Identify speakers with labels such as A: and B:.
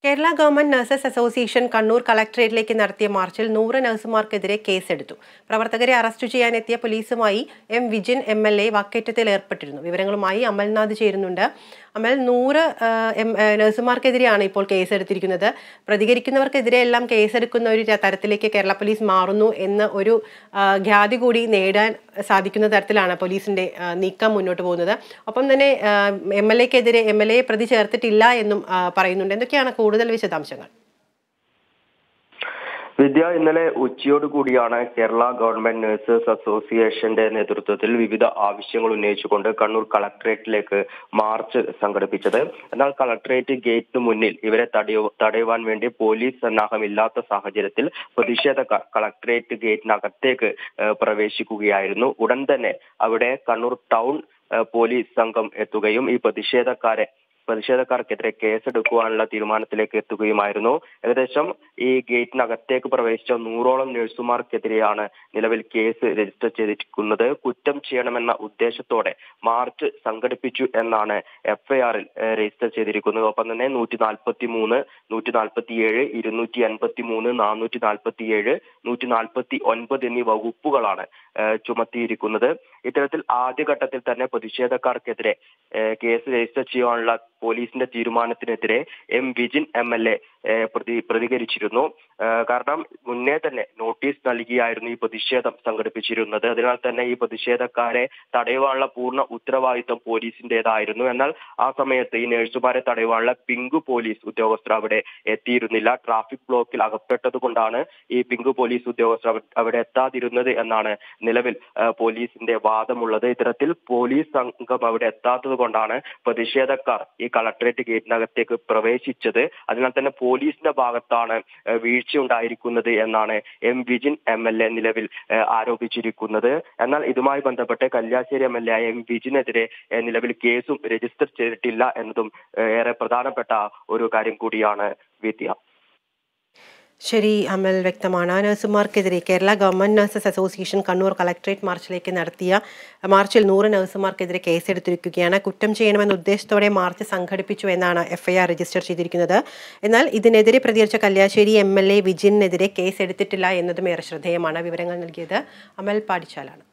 A: Kerala government nurses association Kannur കളക്ടറേറ്റിലേക്ക് നടത്തിയ മാർച്ചിൽ 100 നഴ്സുമാർക്കെതിരെ കേസെടുത്തു. പ്രവർത്തകരെ അറസ്റ്റ് ചെയ്യാനെത്തിയ പോലീസുമായി എം വിജിൻ MLA വാക്കേറ്റത്തിൽ ഏർപ്പെട്ടിരുന്നു. വിവരങ്ങളുമായി അമൽനാഥ് ചേരുന്നുണ്ട്. അമൽ, 100 നഴ്സുമാർക്കെതിരെയാണ് ഇപ്പോൾ കേസെടുത്തിരിക്കുന്നത്. പ്രതികരിക്കുന്നവർക്കെതിരെ എല്ലാം കേസെടുക്കുന്ന ഒരു തരത്തിലേക്ക് കേരള പോലീസ് മാറുന്നു എന്ന ഒരു ഖ്യാതി കൂടി നേടാൻ സാധിക്കുന്ന തരത്തിലാണ് പോലീസിന്റെ നീക്കം മുന്നോട്ട് പോകുന്നത്. ഒപ്പം തന്നെ MLA പ്രതി ചേർത്തിട്ടില്ല എന്നും പറയുന്നുണ്ട്. എന്തൊക്കെയാണ് കൂടുതൽ വിശദാംശങ്ങൾ?
B: വിദ്യ, ഇന്നലെ ഉച്ചയോടുകൂടിയാണ് കേരള ഗവൺമെന്റ് നഴ്സസ് അസോസിയേഷന്റെ നേതൃത്വത്തിൽ വിവിധ ആവശ്യങ്ങൾ ഉന്നയിച്ചുകൊണ്ട് കണ്ണൂർ കളക്ടറേറ്റിലേക്ക് മാർച്ച് സംഘടിപ്പിച്ചത്. എന്നാൽ കളക്ടറേറ്റ് ഗേറ്റിന് മുന്നിൽ ഇവരെ തടയുവാൻ വേണ്ടി പോലീസ് സന്നാഹമില്ലാത്ത സാഹചര്യത്തിൽ പ്രതിഷേധക്കാർ കളക്ടറേറ്റ് ഗേറ്റിനകത്തേക്ക് പ്രവേശിക്കുകയായിരുന്നു. ഉടൻ തന്നെ അവിടെ കണ്ണൂർ ടൗൺ പോലീസ് സംഘം എത്തുകയും ഈ പ്രതിഷേധക്കാർക്കെതിരെ കേസെടുക്കുവാനുള്ള തീരുമാനത്തിലേക്ക് എത്തുകയുമായിരുന്നു. ഏകദേശം ഈ ഗേറ്റിനകത്തേക്ക് പ്രവേശിച്ച 100ഓളം നഴ്സുമാർക്കെതിരെയാണ് നിലവിൽ കേസ് രജിസ്റ്റർ ചെയ്തിരിക്കുന്നത്. കുറ്റം ചെയ്യണമെന്ന ഉദ്ദേശത്തോടെ മാർച്ച് സംഘടിപ്പിച്ചു എന്നാണ് FIR-ൽ രജിസ്റ്റർ ചെയ്തിരിക്കുന്നത്. ഒപ്പം തന്നെ 143, 147, 283, 447, 149 എന്നീ വകുപ്പുകളാണ് ചുമത്തിയിരിക്കുന്നത്. ഇത്തരത്തിൽ ആദ്യഘട്ടത്തിൽ തന്നെ പ്രതിഷേധക്കാർക്കെതിരെ കേസ് രജിസ്റ്റർ ചെയ്യാനുള്ള പോലീസിന്റെ തീരുമാനത്തിനെതിരെ എം വിജിൻ MLA പ്രതികരിച്ചിരുന്നു. കാരണം മുന്നേ തന്നെ നോട്ടീസ് നൽകിയായിരുന്നു ഈ പ്രതിഷേധം സംഘടിപ്പിച്ചിരുന്നത്. അതിനാൽ തന്നെ ഈ പ്രതിഷേധക്കാരെ തടയുവാനുള്ള പൂർണ്ണ ഉത്തരവാദിത്വം പോലീസിന്റേതായിരുന്നു. എന്നാൽ ആ സമയത്ത് ഈ നഴ്സുമാരെ തടയുവാനുള്ള പിങ്ക് പോലീസ് ഉദ്യോഗസ്ഥർ അവിടെ എത്തിയിരുന്നില്ല. ട്രാഫിക് ബ്ലോക്കിൽ അകപ്പെട്ടത് കൊണ്ടാണ് ഈ പിങ്ക് പോലീസ് ഉദ്യോഗസ്ഥർ അവിടെ എത്താതിരുന്നത് എന്നാണ് നിലവിൽ പോലീസിന്റെ വാദമുള്ളത്. ഇത്തരത്തിൽ പോലീസ് സംഘം അവിടെ എത്താത്തത് കൊണ്ടാണ് പ്രതിഷേധക്കാർ ഈ കളക്ടറേറ്റ് ഗേറ്റിനകത്തേക്ക് പ്രവേശിച്ചത്. അതിനാൽ തന്നെ പോലീസിന്റെ ഭാഗത്താണ് വീഴ്ച ഉണ്ടായിരിക്കുന്നത് എന്നാണ് എം വിജിൻ MLA നിലവിൽ ആരോപിച്ചിരിക്കുന്നത്. എന്നാൽ ഇതുമായി ബന്ധപ്പെട്ട് കല്യാശ്ശേരി MLA ആയ എം വിജിനെതിരെ നിലവിൽ കേസും രജിസ്റ്റർ ചെയ്തിട്ടില്ല എന്നതും ഏറെ പ്രധാനപ്പെട്ട ഒരു കാര്യം കൂടിയാണ് വിദ്യ.
A: ശരി അമൽ, വ്യക്തമാണ്. നഴ്സുമാർക്കെതിരെ Kerala government nurses association Kannur collectorate മാർച്ചിലേക്ക് നടത്തിയ മാർച്ചിൽ 100 നഴ്സുമാർക്കെതിരെ കേസെടുത്തിരിക്കുകയാണ്. കുറ്റം ചെയ്യണമെന്ന ഉദ്ദേശത്തോടെ മാർച്ച് സംഘടിപ്പിച്ചു എന്നാണ് FIR രജിസ്റ്റർ ചെയ്തിരിക്കുന്നത്. എന്നാൽ ഇതിനെതിരെ പ്രതികരിച്ച കല്യാശ്ശേരി MLA വിജിനെതിരെ കേസെടുത്തിട്ടില്ല എന്നതും ഏറെ ശ്രദ്ധേയമാണ്. വിവരങ്ങൾ നൽകിയത് അമൽ പാടിച്ചാലാണ്.